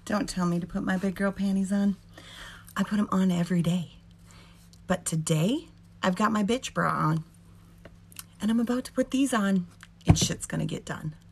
Don't tell me to put my big girl panties on. I put them on every day. But today, I've got my bitch bra on. And I'm about to put these on, and shit's gonna get done.